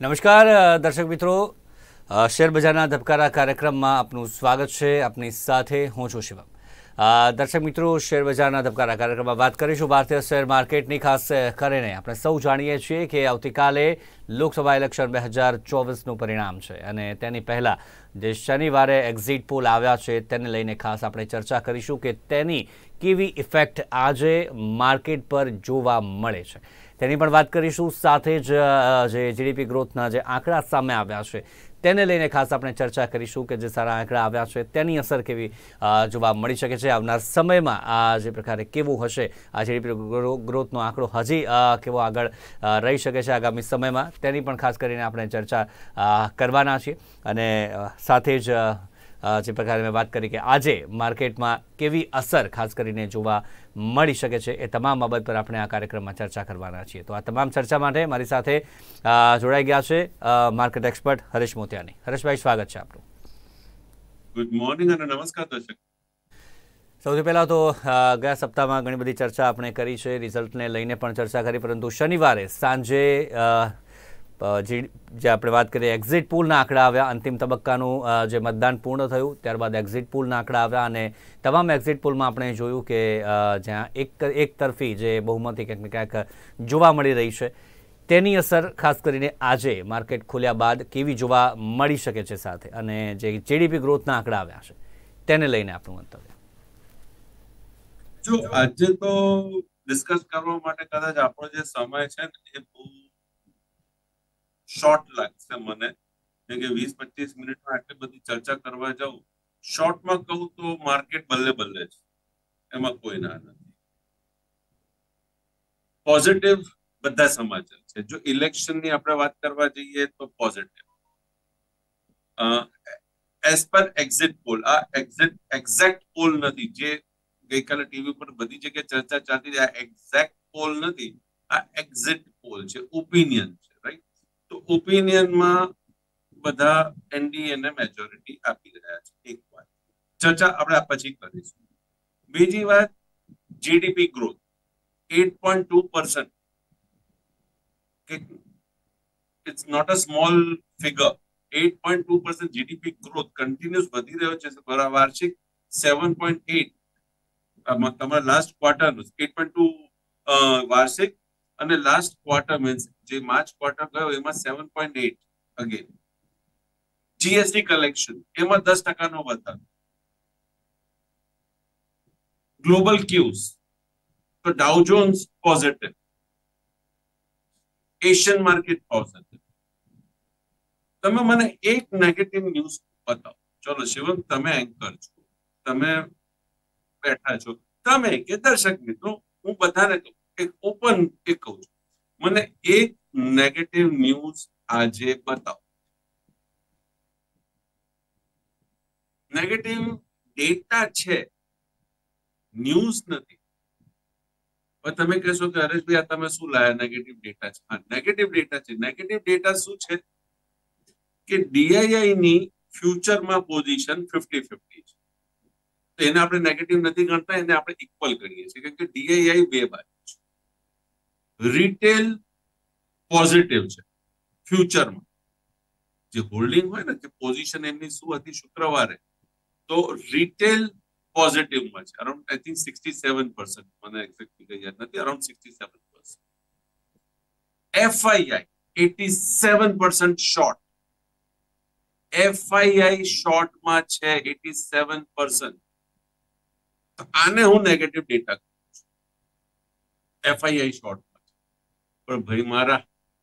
નમસ્કાર દર્શક મિત્રો, શેર બજારના ધબકારા કાર્યક્રમમાં આપનું સ્વાગત છે. આપની સાથે હું છું શિવમ. દર્શક મિત્રો, શેર બજારના ધબકારા કાર્યક્રમમાં વાત કરીશું ભારતીય શેર માર્કેટની. ખાસ કરીને આપણે સૌ જાણીએ છીએ કે આવતીકાલે લોકસભા ઇલેક્શન 2024નું પરિણામ છે અને તેની પહેલાં જે શનિવારે એક્ઝિટ પોલ આવ્યા છે તેને લઈને ખાસ આપણે ચર્ચા કરીશું કે તેની કેવી ઇફેક્ટ આજે માર્કેટ પર જોવા મળે છે તેની પણ વાત કરીશું. સાથે જ જે જીડીપી ગ્રોથના જે આંકડા સામે આવ્યા છે તેને લઈને ખાસ આપણે ચર્ચા કરીશું કે જે સારા આંકડા આવ્યા છે તેની અસર કેવી જોવા મળી શકે છે આવનાર સમયમાં. આ જે પ્રકારે કેવું હશે આ જીડીપી ગ્રોથનો આંકડો હજી કેવો આગળ રહી શકે છે આગામી સમયમાં તેની પણ ખાસ કરીને આપણે ચર્ચા કરવાના છીએ. અને સાથે જ જે પ્રકારે મેં વાત કરી કે આજે માર્કેટમાં કેવી અસર ખાસ કરીને જોવા મળી શકે છે એ તમામ બાબત પર આપણે આ કાર્યક્રમમાં ચર્ચા કરવાના છીએ. તો આ તમામ ચર્ચા માટે મારી સાથે જોડાઈ ગયા છે માર્કેટ એક્સપર્ટ હરેશ મોતિયાની. હરેશભાઈ, સ્વાગત છે આપનું. ગુડ મોર્નિંગ અને નમસ્કાર દર્શક. સૌથી પહેલાં તો ગયા સપ્તાહમાં ઘણી બધી ચર્ચા આપણે કરી છે, રિઝલ્ટને લઈને પણ ચર્ચા કરી, પરંતુ શનિવારે સાંજે જે આપણે વાત કરીએ એક્ઝિટ પોલના આંકડા આવ્યા. અંતિમ તબક્કાનું જે મતદાન પૂર્ણ થયું ત્યારબાદ એક્ઝિટ પોલના આંકડા આવ્યા અને તમામ એક્ઝિટ પોલમાં આપણે જોયું કે જ્યાં એક તરફી જે બહુમતી ક્યાંક ને ક્યાંક જોવા મળી રહી છે તેની અસર ખાસ કરીને આજે માર્કેટ ખોલ્યા બાદ કેવી જોવા મળી શકે છે, સાથે અને જે જીડીપી ગ્રોથના આંકડા આવ્યા છે તેને લઈને આપણું મંતવ્ય. જો આજે તો ડિસ્કસ કરવા માટે કદાચ આપણો જે સમય છે ને એ બહુ શોર્ટ લાગશે મને, કેમ કે 20-25 મિનિટમાં આટલી બધી ચર્ચા કરવા જાઉં. શોર્ટમાં કહું તો માર્કેટ બલ્લે બલ્લે છે, એમાં કોઈ ના નથી. પોઝિટિવ બધા સમાચાર છે. જો ઇલેક્શનની આપણે વાત કરવા જઈએ તો positive as per exit poll. આ એક્ઝેક્ટ પોલ નથી જે ગઈકાલે ટીવી પર બધી જગ્યાએ ચર્ચા ચાલતી હતી. આ એક્ઝેક્ટ પોલ નથી, આ એક્ઝિટ પોલ છે, ઓપિનિયન છે, રાઈટ? તો ઓપિનિયનમાં બધા એનડીએને મેજોરિટી આપી રહ્યા છે. એક વાત ચર્ચા આપણે પછી કરીશું. બીજી વાત, GDP growth 8.2%. It's not a small figure. 8.2% GDP growth continuous વધી રહ્યો છે. વાર્ષિક 7.8 તમારા લાસ્ટ ક્વાર્ટર 8.2 વાર્ષિક અને લાસ્ટ ક્વાર્ટર મીન્સ જે માર્ચ ક્વાર્ટર ગયો એમાં 7.8 અગેન. જીએસટી કલેક્શન એમાં 10% વધારો. ગ્લોબલ ક્યુઝ તો ડાઉ Jones positive, Asian market positive. તમે મને એક નેગેટિવ ન્યૂઝ બતાવો. ચલો શિવમ, તમે એન્કર છો, તમે બેઠા છો, તમે કે દર્શક મિત્રો, હું બધાને કહું એક ઓપન એક કહું છું, મને એક નેગેટિવ ન્યૂઝ આજે બતાવો. નેગેટિવ ડેટા છે, ન્યૂઝ નથી. હવે તમે કહેશો કે હરેશભાઈ આ તમે શું લાયા, નેગેટિવ ડેટા છે. હા, નેગેટિવ ડેટા છે. નેગેટિવ ડેટા શું છે કે ડીઆઈઆઈ ની ફ્યુચરમાં પોઝિશન 50-50 છે. તો એને આપણે નેગેટિવ નથી ગણતા, એને આપણે ઇક્વલ કરીએ છીએ, કેમ કે ડીઆઈઆઈ બે બાજુ છે. રિટેલ પોઝિટિવ છે ફ્યુચરમાં. જે હોલ્ડિંગ હોય ને કે પોઝિશન એમની શું હતી શુક્રવારે, તો રિટેલ પોઝિટિવમાં છે. અરાઉન્ડ આઈ થિંક 67%, મને એક્ઝેક્ટલી યાદ નથી, અરાઉન્ડ 67%. FII 87% short. એફઆઈઆઈ શોર્ટમાં છે 87%. તો આને હું નેગેટિવ ડેટા કહું છું. એફઆઈઆઈ શોર્ટમાં છે. પણ ભાઈ મારા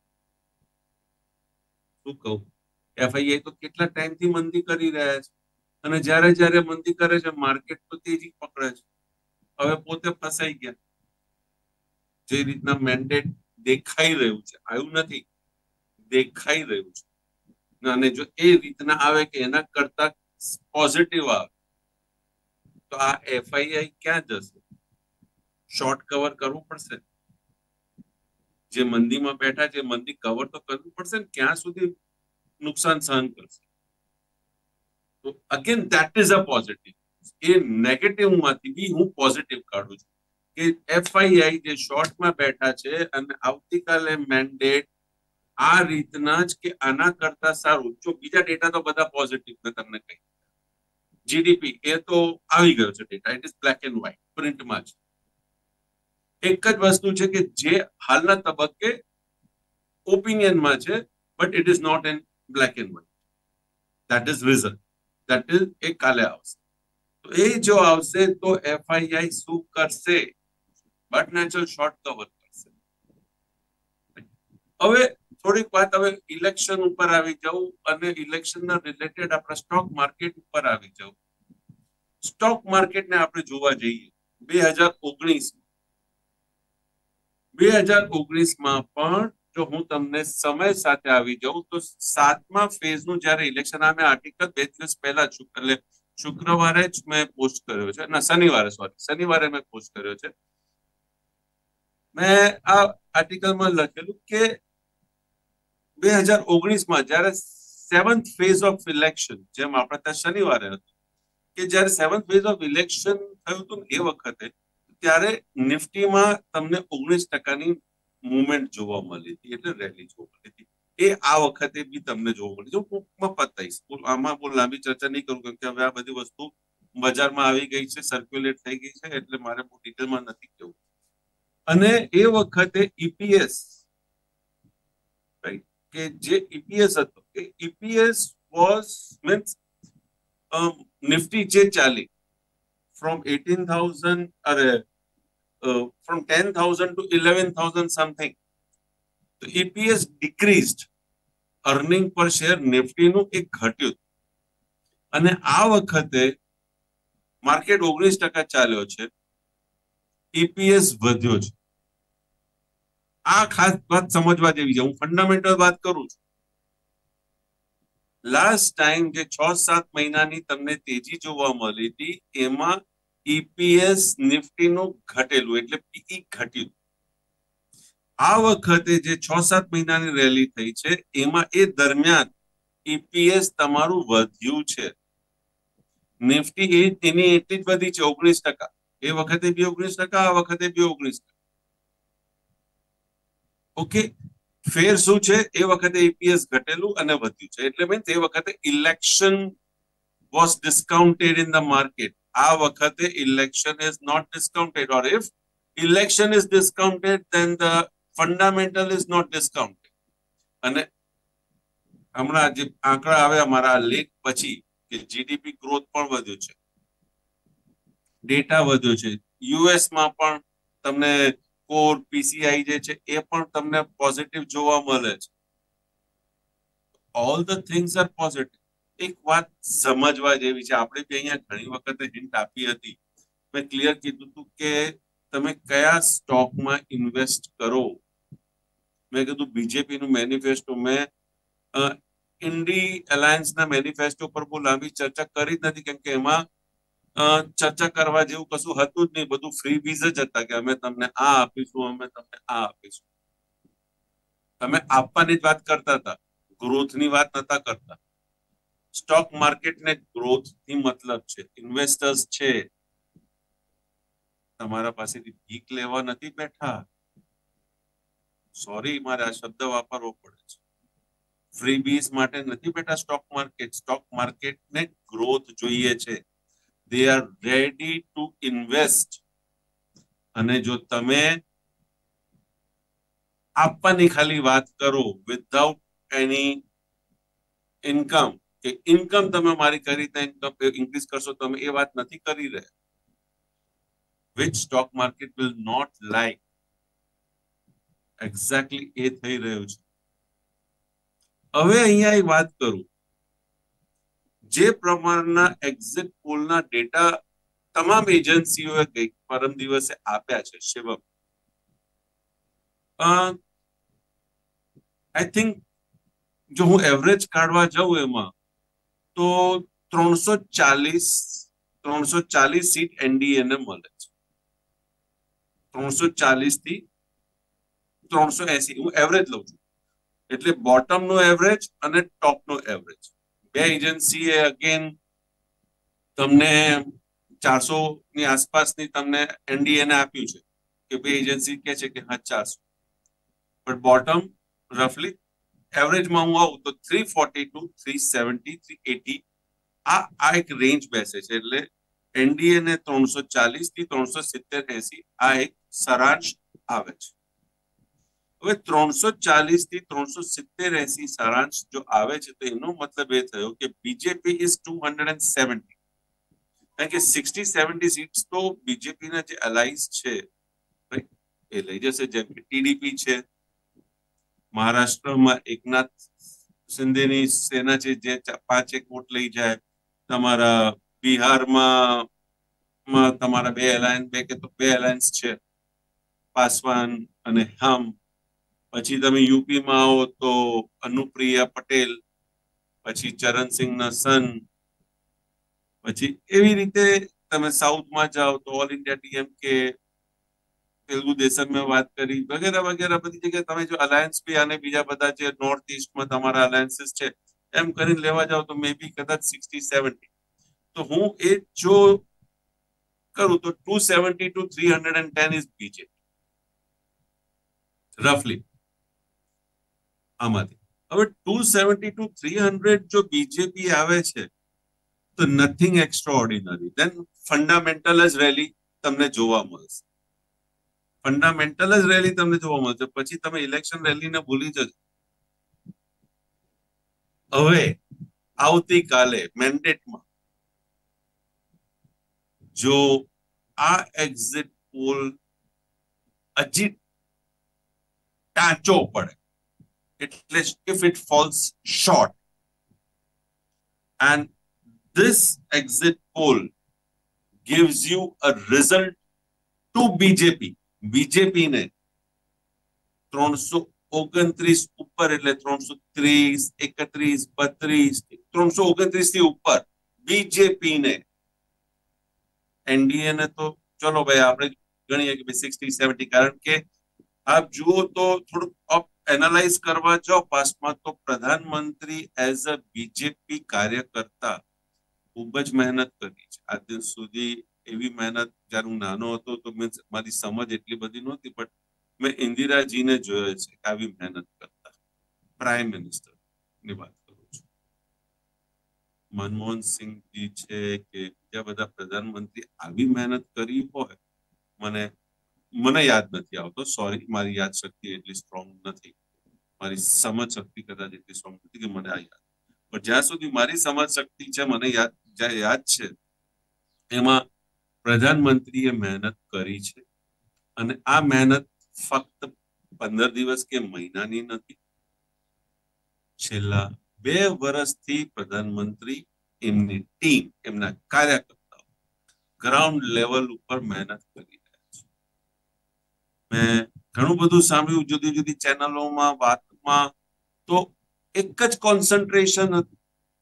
શું કહું, એફઆઈઆઈ તો કેટલા ટાઈમથી મંદી કરી રહ્યા છે અને જ્યારે જ્યારે મંદી કરે છે માર્કેટ તો તેજી પકડે છે. હવે પોતે ફસાઈ ગયા. જે રીતના મેન્ડેટ દેખાઈ રહ્યું છે, આવ્યું નથી, દેખાઈ રહ્યું છે, અને જો એ રીતના આવે કે એના કરતા પોઝિટિવ આવે તો આ એફઆઈઆઈ ક્યાં જશે? શોર્ટ કવર કરવું પડશે. જે મંદીમાં બેઠા છે મંદી કવર તો કરવું પડશે ને, ક્યાં સુધી નુકસાન સહન કરશે? તો again that is a positive. એ નેગેટિવ માંથી બી હું પોઝિટિવ કાઢું છું કે એફઆઈઆઈ જે શોર્ટમાં બેઠા છે અને આવતીકાલે મેન્ડેટ આ રીતના જ કે આના કરતા સારું જો બીજા ડેટા તો બધા પોઝિટિવ મેં તમને કહી જીડીપી એ તો આવી ગયો છે data it is black and white પ્રિન્ટમાં જ એક જ વસ્તુ છે કે જે હાલના તબક્કે ઓપિનિયનમાં છે but it is not in black and white that is result that is એ કાલે આવશે તો એ જો આવશે તો એફઆઈઆઈ શું કરશે બટ નેચરલ શોર્ટ કવર કરશે હવે થોડીક વાત હવે ઇલેક્શન ઉપર આવી જવું અને ઇલેક્શનના રિલેટેડ આપણા સ્ટોક માર્કેટ ઉપર આવી જવું સ્ટોક માર્કેટને આપણે જોવા જઈએ 2019માં પણ જો હું તમને સમય સાથે આવી જાઉં તો 7મા ફેઝનું જ્યારે ઇલેક્શન આ મેં આર્ટિકલ 2 દિવસ પહેલા એટલે શુક્રવારે જ મેં પોસ્ટ કર્યો છે ના શનિવારે મેં પોસ્ટ કર્યો છે મેં આ આર્ટિકલમાં લખેલું કે 2019માં જ્યારે 7th ફેઝ ઓફ ઇલેક્શન જેમ આપણે ત્યાં શનિવારે હતું કે જ્યારે 7th ફેઝ ઓફ ઇલેક્શન થયું હતું એ વખતે ત્યારે નિફ્ટીમાં તમને 19% મુવમેન્ટ જોવા મળી હતી એટલે રેલી જોવા મળી હતી એ આ વખતે બી તમને જોવા મળી હું ટૂંકમાં પતાઈશ આમાં બહુ લાંબી ચર્ચા નહીં કરું કેમ કે હવે આ બધી વસ્તુ બજારમાં આવી ગઈ છે સર્ક્યુલેટ થઈ ગઈ છે એટલે મારે બહુ ડિટેલમાં નથી કહેવું અને એ વખતે ઈપીએસ રાઈટ કે જે ઈપીએસ હતો એ ઈપીએસ વોઝ મીન્સ નિફ્ટી જે ચાલી from 18,000 from 10,000 to 11,000 something તો EPS decreased earning per share Nifty નું એક ઘટ્યું અને આ વખતે માર્કેટ 19% ચાલ્યો છે EPS વધ્યો છે આ ખાસ વાત સમજવા જેવી છે હું ફંડામેન્ટલ વાત કરું છું લાસ્ટ ટાઈમ જે 6-7 મહિનાની તમને તેજી જોવા મળી હતી એમાં ઈપીએસ નિફ્ટીનું ઘટેલું એટલે પીઈ ઘટ્યું આ વખતે જે 6-7 મહિનાની રેલી થઈ છે એમાં એ દરમિયાન ઈપીએસ તમારું વધ્યું છે નિફ્ટી એની એટલી જ વધી છે 19% એ વખતે બી 19% આ વખતે બી 19% ઓકે ફેર શું છે એ વખતે ઈપીએસ ઘટેલું અને વધ્યું છે એટલે મીન્સ એ વખતે election was discounted in the market આ વખતે election is not discounted or if election is discounted then the fundamental is not discounted અને હમણાં જે આંકડા આવ્યા મારા લેખ પછી કે જીડીપી ગ્રોથ પણ વધ્યો છે ડેટા વધ્યો છે યુએસમાં પણ તમને કોર પીસીઆઈ જે છે એ પણ તમને પોઝિટિવ જોવા મળે છે all the things are positive એક વાત સમજવા જેવી છે આપણે બી અહીંયા ઘણી વખતે હિન્ટ આપી હતી મેં ક્લિયર કીધું હતું કે તમે કયા સ્ટોકમાં ઇન્વેસ્ટ કરો મેં કીધું બીજેપી નું મેનિફેસ્ટો મેં ઇન્ડી એલાયન્સના મેનિફેસ્ટો પર બહુ લાંબી ચર્ચા કરી જ નથી કેમ કે એમાં ચર્ચા કરવા જેવું કશું હતું જ નહીં બધું ફ્રી બીઝ જ હતા કે અમે તમને આ આપીશું અમે તમને આ આપીશું તમે આપવાની જ વાત કરતા હતા ગ્રોથની વાત નતા કરતા સ્ટોક માર્કેટને ગ્રોથ થી મતલબ છે ઇન્વેસ્ટર્સ છે તમારા પાસેથી ભીખ લેવા નથી બેઠા સોરી મારે આ શબ્દ વાપરવો પડે છે ફ્રી બીઝ માટે નથી બેઠા સ્ટોક માર્કેટને ગ્રોથ જોઈએ છે they are ready to invest અને જો તમે આપવાની ખાલી વાત કરો વિધાઉટ એની ઇન્કમ કે ઇન્કમ તમે મારી કરી રીતે ઇન્કમ ઇન્ક્રીઝ કરશો તમે એ વાત નથી કરી રહ્યા which stock market will not like exactly એ થઈ રહ્યું છે હવે અહીંયા એક વાત કરું જે પ્રમાણના એક્ઝિટ પોલના ડેટા તમામ એજન્સીઓએ ગઈ પરમ દિવસે આપ્યા છે શિવમ આઈ થિંક જો હું એવરેજ કાઢવા જાઉં એમાં તો 340 સીટ એનડીએ ને મળે છે 340 થી 380 હું એવરેજ લઉં છું એટલે બોટમ નો એવરેજ અને ટોપ નો એવરેજ બે એજન્સીએ અગેન તમને 400 ની આસપાસની તમને એનડીએ ને આપ્યું છે કે બે એજન્સી કે છે કે હા 400 બટ બોટમ રફલી એવરેજમાં હું આવું તો 342, 370, 380 આ એક રેન્જ બેસે છે. એટલે એનડીએ ને 340 થી 370-80 આ એક સારાંશ આવે છે. હવે 340 થી 370-80 સારાંશ જો આવે છે તો એનો મતલબ એ થયો કે બીજેપી ઇઝ 270, કારણ કે 60-70 સીટ્સ તો બીજેપી ના જે અલાઇઝ છે એ લઈ જશે. જેમ કે ટીડીપી છે, મહારાષ્ટ્રમાં એકનાથ શિંદેની સેના છે જે 5-1 વોટ લઈ જાય. તમારા બિહારમાં તમારા બે એલાયન્સ છે, પાસવાન અને હમ. પછી તમે યુપીમાં આવો તો અનુપ્રિયા પટેલ, પછી ચરણસિંહના સન, પછી એવી રીતે તમે સાઉથમાં જાઓ તો all India DMK, Telugu Desam મેં વાત કરી, વગેરે વગેરે બધી જગ્યાએ તમે જો અલાયન્સ બી અને બીજા બધા જે નોર્થ ઇસ્ટમાં તમારા અલાયન્સીસ છે એમ કરીને લેવા જાઓ તો મે બી કદાચ 60-70. તો હું એ જો કરું તો 270 to 310 ઇઝ બીજેપી રફલી આમાંથી. હવે 270 to 300 જો બીજેપી આવે છે તો nothing extraordinary, then fundamental જ રેલી તમને જોવા મળશે. ફંડામેન્ટલ જ રેલી તમને જોવા મળશે. પછી તમે ઇલેક્શન રેલીને ભૂલી જજો. હવે આવતીકાલે મેન્ડેટમાં જો આ એક્ઝિટ પોલ હજી ટાંચો પડે, એટલે if it falls short and this exit poll gives you a result to BJP ને 329 ઉપર, એટલે 330, 31, 32, 329 થી ઉપર બીજેપી ને, એનડીએ ને તો ચલો ભાઈ આપણે ગણીએ કે 60-70, કારણ કે આપ જુઓ તો થોડુંક એનાલાઇઝ કરવા જાઓ પાસમાં તો પ્રધાનમંત્રી એઝ અ બીજેપી કાર્યકર્તા ખૂબ જ મહેનત કરી છે આજ દિન સુધી. એવી મહેનત જ્યારે હું નાનો હતો તો મીન્સ મારી સમજ એટલી બધી નહોતી, બટ મેં ઇન્દિરાજીને જોયો છે આવી મહેનત કરતા. પ્રાઇમ મિનિસ્ટર ની વાત કરું છું, મનમોહન સિંહજી છે કે બીજા બધા પ્રધાનમંત્રી આવી મહેનત કરી હોય મને યાદ નથી આવતો. સોરી, મારી યાદ શક્તિ એટલી સ્ટ્રોંગ નથી, મારી સમજ શક્તિ કદાચ એટલી સ્ટ્રોંગ નથી કે મને આ યાદ. પણ જ્યાં સુધી મારી સમજ શક્તિ છે, મને યાદ છે, એમાં પ્રધાનમંત્રીએ મહેનત કરી છે. અને આ મહેનત ફક્ત 15 દિવસ કે મહિનાની નથી. છેલ્લા 2 વર્ષથી પ્રધાનમંત્રી, એમની ટીમ, એમના કાર્યકર્તાઓ ગ્રાઉન્ડ લેવલ ઉપર મહેનત કરી રહ્યા છે. મેં ઘણું બધું સાંભળ્યું જુદી જુદી ચેનલોમાં, વાતમાં, તો એક જ કોન્સન્ટ્રેશન હતું,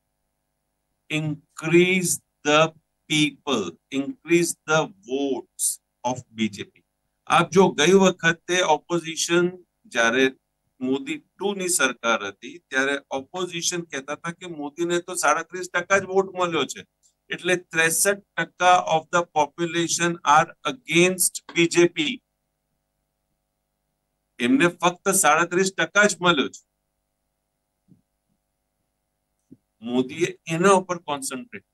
increase the people, increase the votes of BJP. આપ જો ગઈ વખતે ઓપોઝિશન જ્યારે મોદી 2 ની સરકાર હતી ત્યારે ઓપોઝિશન કહેતા હતા કે મોદીને તો 37% જ વોટ મળ્યો છે, એટલે 63% of the population are against BJP. એમને ફક્ત 37% જ મળ્યો છે. મોદીએ એના ઉપર કોન્સન્ટ્રેટ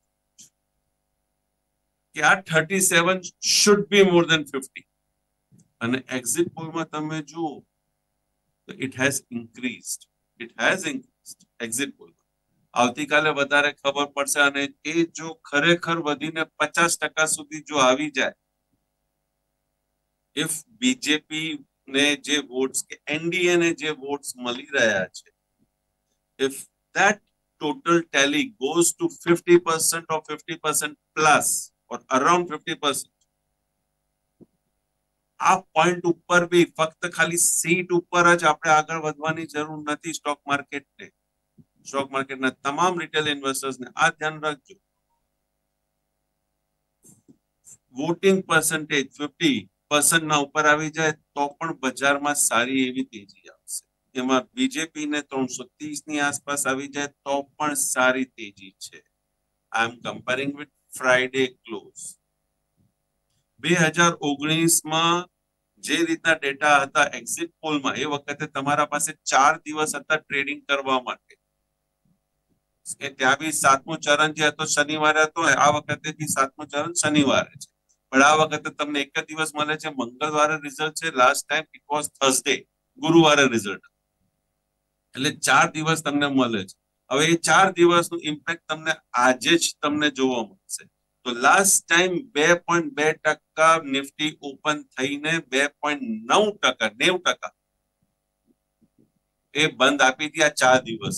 કે આ 37 શુડ બી મોર દેન 50. અને એક્ઝિટ પોલમાં તમે જુઓ તો it has increased, exit poll. આવતીકાલે વધારે ખબર પડશે, અને એ જો ખરેખર વધીને 50% સુધી જો આવી જાય, ઇફ બીજેપી ને જે વોટ્સ કે એનડીએ ને જે વોટ્સ મળી રહ્યા છે, if that total tally goes to 50% or 50% plus or around 50%, આ પોઈન્ટ ઉપર બી ફક્ત ખાલી સીટ ઉપર જ આપણે આગળ વધવાની જરૂર નથી. સ્ટોક માર્કેટના તમામ રિટેલ ઇન્વેસ્ટર્સને આ ધ્યાન રાખજો, વોટિંગ પર્સન્ટેજ 50% ના ઉપર આવી જાય તો પણ બજારમાં સારી એવી તેજી આવશે. એમાં બીજેપી ને 330 ની આસપાસ આવી જાય તો પણ સારી તેજી છે. I am comparing with Friday close. 2019માં જે રીતના ડેટા હતા એક્ઝિટ પોલમાં, એ વખતે તમારા પાસે 4 દિવસ હતા ટ્રેડિંગ કરવા માટે. ત્યાં બી 7મું ચરણ જે હતો શનિવારે હતો, આ વખતે બી 7મું ચરણ શનિવારે છે. પણ આ વખતે તમને એક જ દિવસ મળે છે, મંગળવારે રિઝલ્ટ છે. Last time it was Thursday, ગુરુવારે રિઝલ્ટ. એટલે 4 દિવસ તમને મળે છે. હવે એ 4 દિવસનું ઇમ્પેક્ટ તમને આજે જ તમને જોવા મળશે. તો લાસ્ટ ટાઈમ 2.2% નિફ્ટી ઓપન થઈને 2.9%, 90% એ બંધ આપી હતી આ 4 દિવસ.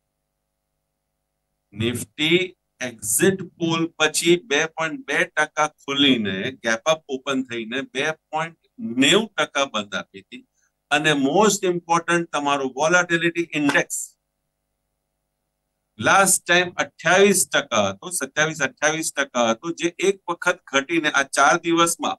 નિફ્ટી એક્ઝિટ પોલ પછી 2.2% ખુલીને ગેપ અપ ઓપન થઈને 2.90% બંધ આપી હતી. અને મોસ્ટ ઇમ્પોર્ટન્ટ તમારું વોલેટિલિટી ઇન્ડેક્સ લાસ્ટ ટાઈમ 28% હતો, 27-28% હતો, જે એક વખત ઘટીને આ 4 દિવસમાં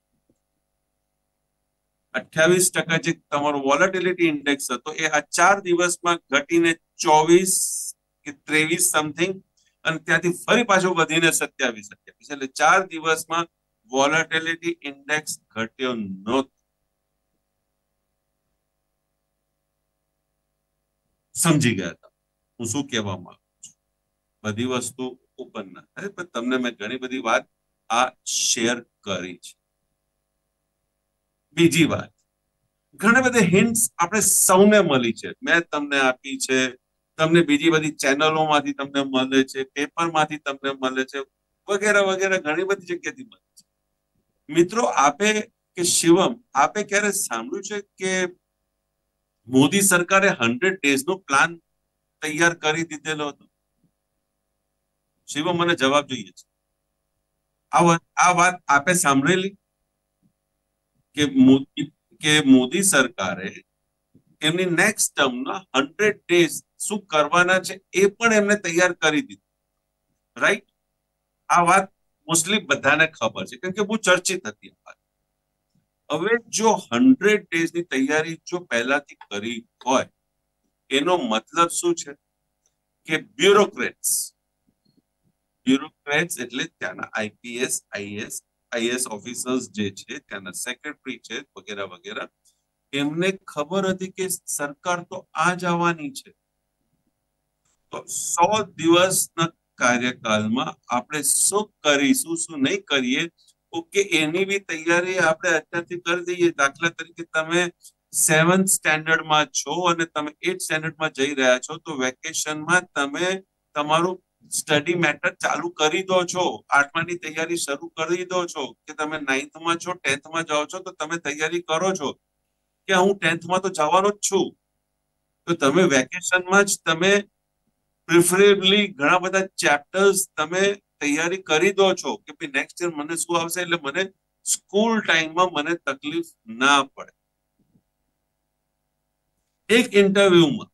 28% જે તમારો વોલેટિલિટી ઇન્ડેક્સ હતો એ આ 4 દિવસમાં ઘટીને 24 કે 23 સમથિંગ, અને ત્યાંથી ફરી પાછો વધીને 27-28. એટલે 4 દિવસમાં વોલેટિલિટી ઇન્ડેક્સ ઘટ્યો નહોતો. સમજી ગયા હતા હું શું કહેવા માંગુ છું. બધી વસ્તુ ઓપન ના થાય, પણ તમને મેં ઘણી બધી વાત આ શેર કરી છે. બીજી વાત, ઘણી બધી હિન્ટ્સ આપણે સૌને મળી છે. મેં તમને આપી છે, તમને બીજી બધી ચેનલોમાંથી તમને મળે છે, પેપરમાંથી તમને મળે છે, વગેરે વગેરે ઘણી બધી જગ્યાથી મળે છે. મિત્રો, આપે કે શિવમ, આપે ક્યારે સાંભળ્યું છે કે મોદી સરકારે 100 ડેઝ નો પ્લાન તૈયાર કરી દીધેલો હતો? શિવમ, મને જવાબ જોઈએ છે. આ વાત આપે સાંભળેલી કે મોદી સરકારે એમની નેક્સ્ટ ટર્મના 100 ડેઝ શું કરવાના છે એ પણ એમને તૈયાર કરી દીધું, રાઈટ? આ વાત મોસ્ટલી બધાને ખબર છે, કેમ કે બહુ ચર્ચિત હતી આ વાત. હવે જો 100 ડેઝની તૈયારી જો પહેલાથી કરી હોય, એનો મતલબ શું છે કે બ્યુરોક્રેટ્સ એટલે ત્યાંના આઈએસ ઓફિસર્સ જે છે, ત્યાંના સેક્રેટરી છે, વગેરે વગેરે, એમને ખબર હતી કે સરકાર તો આ જ આવવાની છે. તો 100 દિવસના કાર્યકાળમાં આપણે શું કરીશું, શું નહીં કરીએ, ઓકે, એની બી તૈયારી આપણે અત્યારથી કરી દઈએ. દાખલા તરીકે તમે 7th સ્ટેન્ડર્ડમાં છો અને તમે 8th સ્ટેન્ડર્ડમાં જઈ રહ્યા છો, તો વેકેશનમાં તમે તમારું સ્ટડી મેટર ચાલુ કરી દો છો. 8માની તૈયારી શરૂ કરી દો છો. કે તમે 9thમાં છો, 10thમાં જાઓ છો, તો તમે તૈયારી કરો છો કે હું 10thમાં તો જવાનો જ છું. તો તમે વેકેશનમાં જ તમે પ્રિફરેબલી ઘણા બધા ચેપ્ટર્સ તમે તૈયારી કરી દો છો કે ભાઈ નેક્સ્ટ યર મને શું આવશે, એટલે મને સ્કૂલ ટાઈમમાં મને તકલીફ ના પડે. એક ઇન્ટરવ્યુમાં,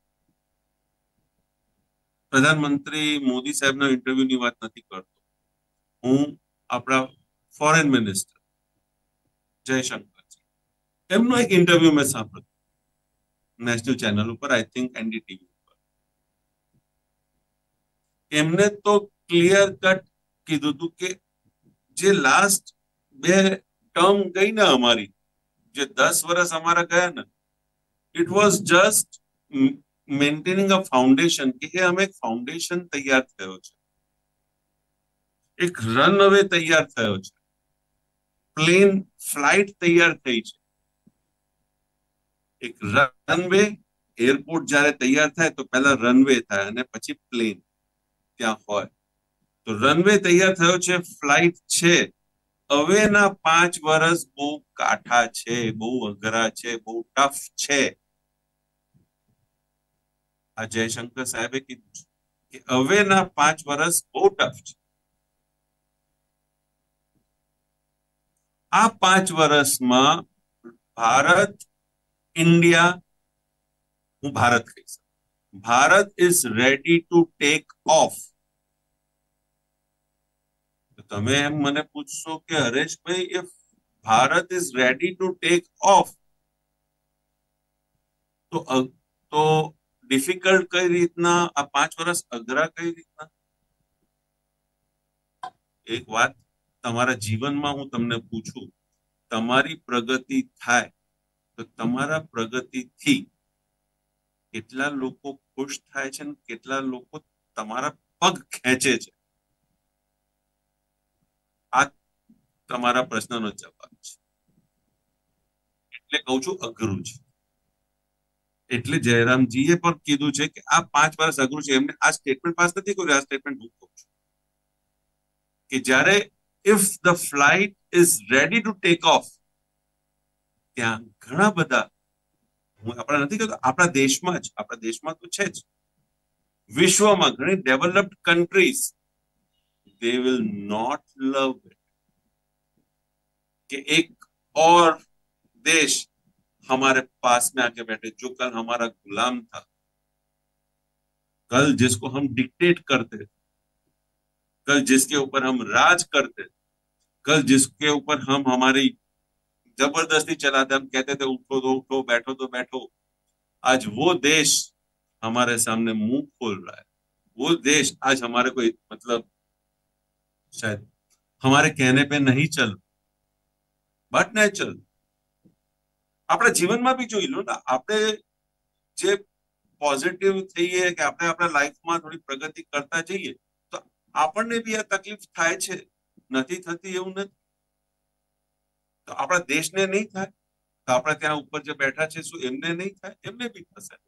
પ્રધાનમંત્રી મોદી સાહેબના ઇન્ટરવ્યુની વાત નથી કરતો હું, આપણા ફોરેન મિનિસ્ટર જયશંકરજી, એમનો એક ઇન્ટરવ્યુ મેં સાંભળ્યો નેશનલ ચેનલ ઉપર, આઈ થિંક એનડીટીવી ઉપર. એમને તો ક્લિયર કટ કીધું હતું કે જે લાસ્ટ 2 ટર્મ ગઈ ને અમારી, જે 10 વર્ષ અમારા ગયા ને, it was just maintaining a foundation, કે અમે એક ફાઉન્ડેશન તૈયાર થયો છે, એક રનવે તૈયાર થયો છે, પ્લેન ફ્લાઇટ તૈયાર થઈ છે. એક રનવે, એરપોર્ટ જ્યારે તૈયાર થાય તો પહેલા રનવે થાય અને પછી પ્લેન ત્યાં હોય. તો રનવે તૈયાર થયો છે, ફ્લાઇટ છે. હવેના 5 વર્ષ બહુ કાઠા છે, બહુ અઘરા છે, બહુ ટફ છે. આ જયશંકર સાહેબે કીધું કે હવેના 5 વર્ષ બહુ ટફ છે. આ 5 વર્ષમાં ભારત, ઇન્ડિયા, હું ભારત કહીશ, Bharat is ready to take off. તમે એમ મને પૂછશો કે Hareshbhai, if Bharat is ready to take off, તો ડિફિકલ્ટ કઈ રીતના, આ 5 વર્ષ અઘરા કઈ રીતના? એક વાત તમારા જીવનમાં હું તમને પૂછું તમારી પ્રગતિ થાય તો તમારા પ્રગતિથી કેટલા લોકો ખુશ થાય છે અને કેટલા લોકો તમારા પગ ખેંચે છે, આ તમારા પ્રશ્નનો જવાબ છે. એટલે કહું છું અઘરું છે. એટલે જયરામજીએ પણ કીધું છે કે આ 5 વર્ષ અઘરું છે. એમને આ સ્ટેટમેન્ટ પાસ નથી કર્યું, આ સ્ટેટમેન્ટ હું કહું છું કે જ્યારે if the flight is ready to take off, ત્યાં ઘણા બધા, હું આપણા નથી કહેતો, આપણા દેશમાં તો છે જ, વિશ્વમાં ઘણી developed countries, they will not love it कि एक और देश हमारे पास में आके बैठे जो कल हमारा गुलाम था, कल जिसको हम डिक्टेट करते थे, कल जिसके ऊपर हम राज करते थे, कल जिसके ऊपर हम हमारी जबरदस्ती चलाते, हम कहते थे उठो तो उठो, बैठो तो बैठो, आज वो देश हमारे सामने मुंह खोल रहा है. वो देश आज हमारे को मतलब शायद हमारे कहने पे नहीं चल, बट नेचुरल આપણા જીવનમાં બી જોઈ લો ને, આપણે જે પોઝિટિવ થઈએ કે આપણે આપણા લાઈફમાં થોડી પ્રગતિ કરતા જઈએ તો આપણને બી આ તકલીફ થાય છે, નથી થતી એવું નથી. તો આપણા દેશને નહીં થાય તો આપણે ત્યાં ઉપર જે બેઠા છે શું એમને નહીં થાય? એમને બી થશે.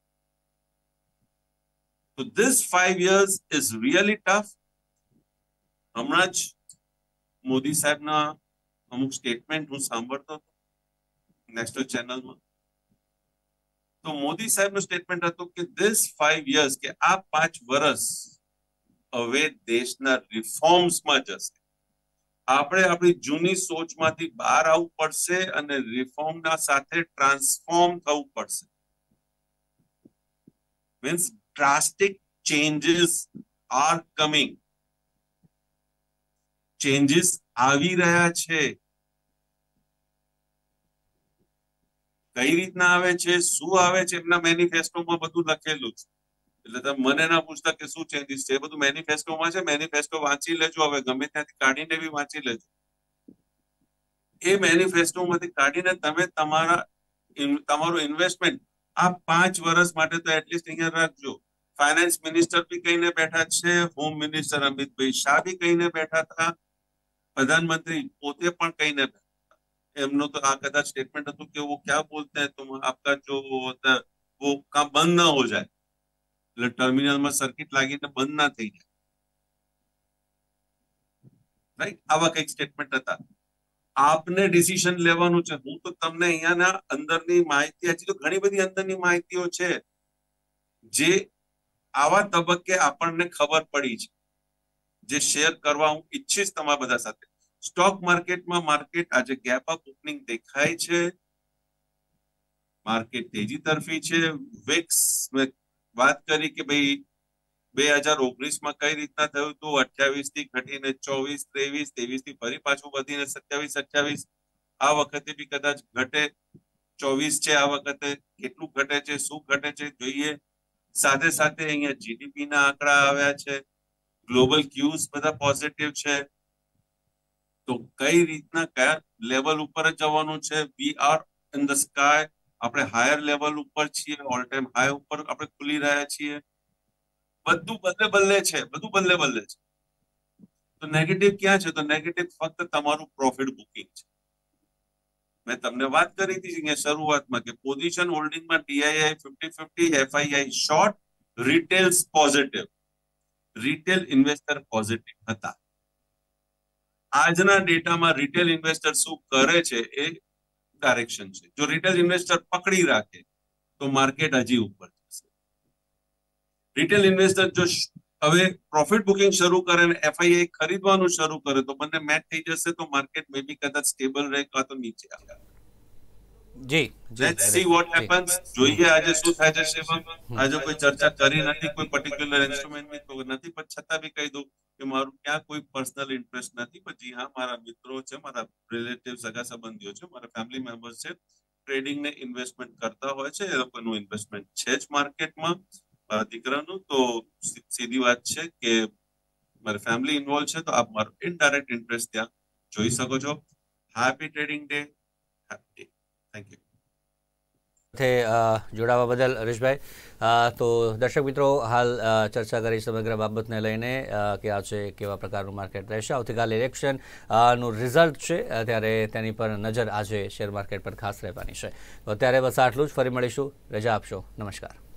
તો this 5 years is really tough. હમણાં જ મોદી સાહેબના અમુક સ્ટેટમેન્ટ હું સાંભળતો હતો નેશનલ ચેનલમાં, તો મોદી સાહેબનું સ્ટેટમેન્ટ હતું કે ધીસ 5 years, કે આ 5 વર્ષ હવે દેશના રિફોર્મ્સમાં જશે. આપણે આપણી જૂની સોચમાંથી બહાર આવવું પડશે અને રિફોર્મના સાથે ટ્રાન્સફોર્મ થવું પડશે. Means drastic changes are coming. Changes આવી રહ્યા છે. કઈ રીતના આવે છે, શું આવે છે, એમના મેનિફેસ્ટોમાં બધું લખેલું છે. એટલે તમે મને ના પૂછતા કે શું ચેન્જીસ છે, એ બધું મેનિફેસ્ટોમાં છે. મેનિફેસ્ટો વાંચી લેજો, હવે ગમે ત્યાંથી કાઢીને બી વાંચી લેજો. એ મેનિફેસ્ટોમાંથી કાઢીને તમે તમારું ઇન્વેસ્ટમેન્ટ આ 5 વર્ષ માટે તો એટલીસ્ટ અહીંયા રાખજો. ફાઇનાન્સ મિનિસ્ટર બી કહીને બેઠા છે, હોમ મિનિસ્ટર અમિતભાઈ શાહ બી કહીને બેઠા હતા, प्रधानमंत्री પોતે પણ કહીને એમનો તો આ કદાચ સ્ટેટમેન્ટ હતું કે वो क्या बोलते हैं तुम, आपका जो होता है वो काम बंद ना हो जाए, એટલે ટર્મિનલમાં સર્કિટ લાગીને બંધ ના થઈ જાય, રાઈટ? આવા કંઈક સ્ટેટમેન્ટ હતા. આપને ડિસિઝન લેવાનું છે. હું તો તમને અહીંયાના અંદરની માહિતી, હજી તો ઘણી બધી અંદરની માહિતીઓ છે જે આવા તબક્કે આપણને ખબર પડી છે, જે શેર કરવા હું ઈચ્છીશ તમારા બધા સાથે. સ્ટોક માર્કેટમાં માર્કેટ આજે ગેપ અપ ઓપનિંગ દેખાય છે, માર્કેટ તેજી તરફી છે. વિક્સ વાત કરી કે ભાઈ 2019માં કઈ રીતના થયું હતું, 28 થી ઘટીને 24, 23, 23 થી ફરી પાછું વધીને 27, 28. આ વખતે બી કદાચ ઘટે. 24 છે આ વખતે. કેટલું ઘટે છે, શું ઘટે છે જોઈએ. સાથે સાથે અહીંયા જીડીપી ના આંકડા આવ્યા છે, ગ્લોબલ ક્યુઝ બધા પોઝિટિવ છે. તો કઈ રીતના કયા લેવલ ઉપર જવાનું છે? We are in the sky. આપણે હાયર લેવલ ઉપર છીએ, ઓલ ટાઈમ હાઈ ઉપર આપણે ખુલી રહ્યા છીએ. બધું બલ્લે છે, બધું બલ્લે છે. તો નેગેટિવ ક્યાં છે? તો નેગેટિવ ફક્ત તમારું પ્રોફિટ બુકિંગ છે. મેં તમને વાત કરી હતી અહીંયા શરૂઆતમાં કે પોઝિશન હોલ્ડિંગમાં DII 50-50, FII short, retails positive, retail investor positive હતા. આજના ડેટામાં રિટેલ ઇન્વેસ્ટર શું કરે છે એ ડાયરેક્શન છે. જો રિટેલ ઇન્વેસ્ટર પકડી રાખે તો માર્કેટ હજી ઉપર જશે. રિટેલ ઇન્વેસ્ટર જો હવે પ્રોફિટ બુકિંગ શરૂ કરે અને એફઆઈઆઈ ખરીદવાનું શરૂ કરે તો બંને મેચ થઈ જશે, તો માર્કેટ મે બી કદાચ સ્ટેબલ રહે કાં તો નીચે આવે. જી લેટ્સ સી વોટ હેપન્સ. જોઈએ આજે શું થાય છે. શિવમ, આજે કોઈ ચર્ચા કરી નથી કોઈ પર્ટિક્યુલર ઇન્સ્ટ્રુમેન્ટની, તો નથી, પણ છતાં બી કહી દઉં કે મારું ક્યાં કોઈ પર્સનલ ઇન્ટરેસ્ટ નથી. પણ જી હા, મારા મિત્રો છે, મારા રિલેટિવ, સગા સંબંધીઓ છે, મારા ફેમિલી મેમ્બર્સ છે, ટ્રેડિંગ ને ઇન્વેસ્ટમેન્ટ કરતા હોય છે. એ લોકોનું ઇન્વેસ્ટમેન્ટ છે જ માર્કેટમાં. મારા દીકરાનું તો સીધી વાત છે કે મારી ફેમિલી ઇન્વોલ્વ છે, તો આપ મારો ઇનડાયરેક્ટ ઇન્ટરેસ્ટ ત્યાં જોઈ શકો છો. Happy trading day. Happy day. Thank you. સાથે જોડાવા બદલ હરીશભાઈ. તો દર્શક મિત્રો, હાલ ચર્ચા કરી સમગ્ર બાબતને લઈને કે આજે કેવા પ્રકારનું માર્કેટ રહેશે. આવતીકાલે ઇલેક્શન નું રિઝલ્ટ છે, ત્યારે તેની પર નજર આજે શેર માર્કેટ પર ખાસ રહેવાની છે. તો અત્યારે બસ આટલું જ. ફરી મળીશું. રજા આપશો. નમસ્કાર.